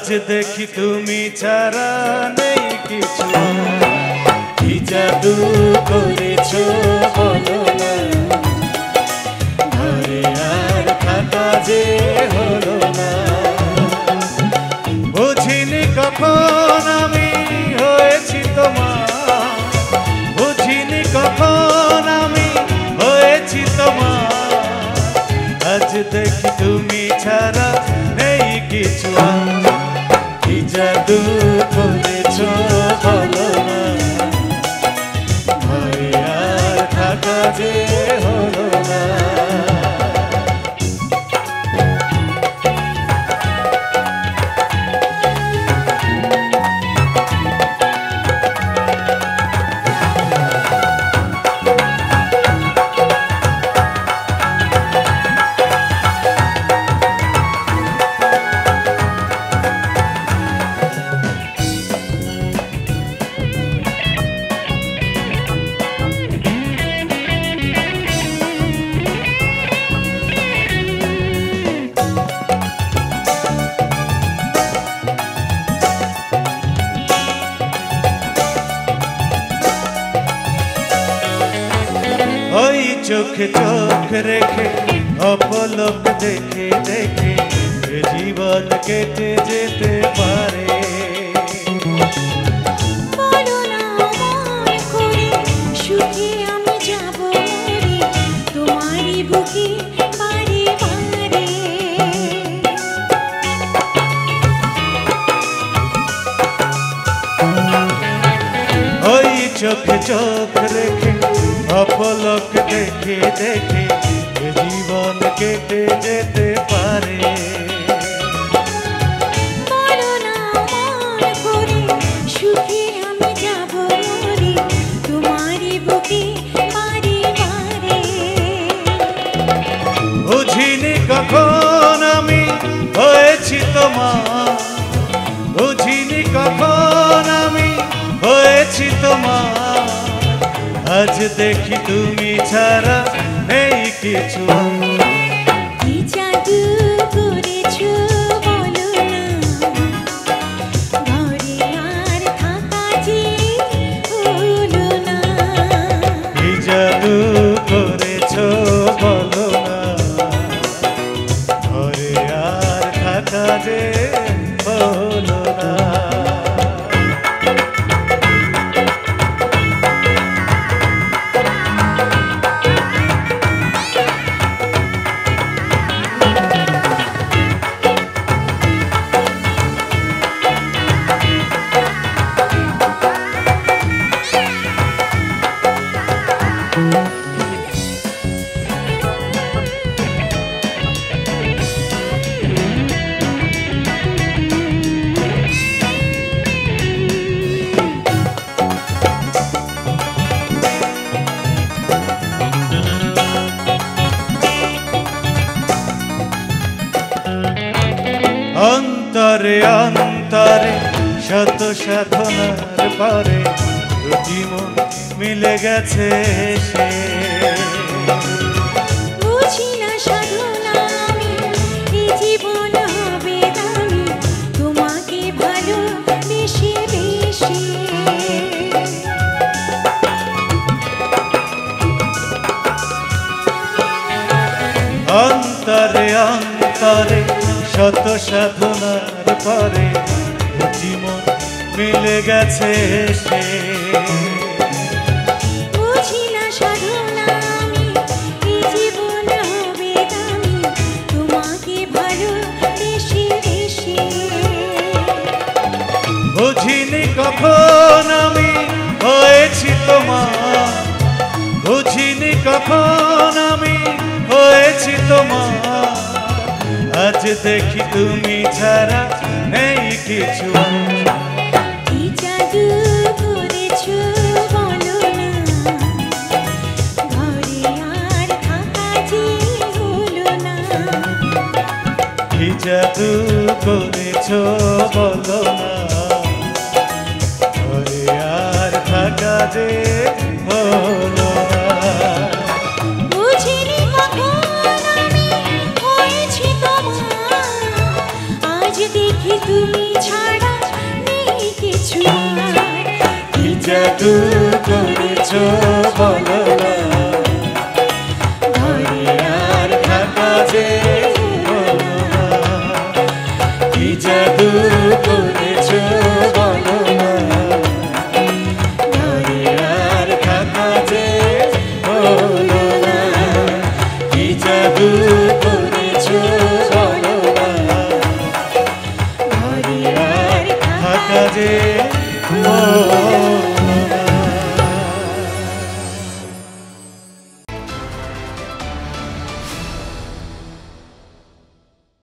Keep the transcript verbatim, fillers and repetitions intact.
আজ দেখি তুমি ছাড়া নেই কিছু। কি জাদু করেছো বলো না, ঘরে আর থাকা যে হলো না। বুঝিনি কখন আমি হয়েছি তোমার, বুঝিনি কখন আমি হয়েছি তোমার। আজ দেখি তুমি ছাড়া নেই কিছু। কি জাদু করেছো বলো না, ঘরে আর থাকা যে হলো না। ওই চোখে চোখ রেখে অপলক দেখে দেখে জীবন কেটে যেতে পারে। বলো না মন করে সুখে আমি যাব রে, তোমারই বুকে বারে বারে। ওই চোখে চোখ রেখে অপলক দেখে দেখে জীবন কেটে যেতে পারে। বলো না মন করে সুখে আমি যাব রে, তোমারই বুকে বারে বারে। বুঝিনি কখন আমি হয়েছি তোমার, বুঝিনি কখন আমি হয়েছি তোমার। আজ দেখি তুমি ছাড়া নেই কিছু। কি জাদু করেছো বলো না, ঘরে আর থাকা যে হলো না। কি জাদু করেছো বলো না, ঘরে আর থাকা যে হলো না। অন্তরে অন্তরে শত সাধনার পরে দুটি মন মিলে গেছে সে। বুঝি না সাধনা আমি, এই জীবন হবে দামি, তোমাকে ভালোবেসে বেশি। অন্তরে অন্তরে শত সাধনার পরে জীবন মিলে গেছে সে। বুঝি না সাধনা আমি, এই জীবন হবে দামি, তোমাকে ভালোবেসে বেশি। বুঝিনি কখন আমি হয়েছি তোমার, বুঝিনি কখন আমি হয়েছি তোমার। আজ দেখি তুমি ছাড়া নেই কিছু। কি জাদু করেছো বলো না, ঘরে আর থাকা যে হলো না। কি জাদু করেছো বলো না, ঘরে আর থাকা যে হলো না। বুঝিনি কখন আমি হয়েছি তোমার, আজ দেখি তুমি জাদু করেছো বলো না